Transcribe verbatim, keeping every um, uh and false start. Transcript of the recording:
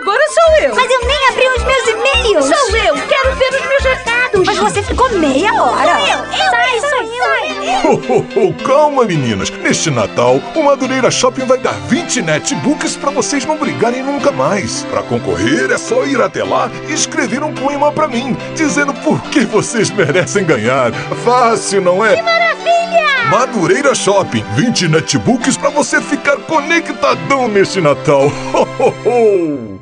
agora sou eu. Mas eu nem abri os meus e-mails. Sou eu, quero ver os meus recados. Mas você ficou meia hora. Sou eu, eu, Sai, sou sou eu. Oh, oh, oh, calma, meninas. Neste Natal, o Madureira Shopping vai dar vinte netbooks para vocês não brigarem nunca mais. Para concorrer, é só ir até lá e escrever um poema para mim, dizendo por que vocês merecem ganhar. Fácil, não é? Que maravilha! Madureira Shopping, vinte netbooks para você ficar conectadão neste Natal. Oh, oh, oh.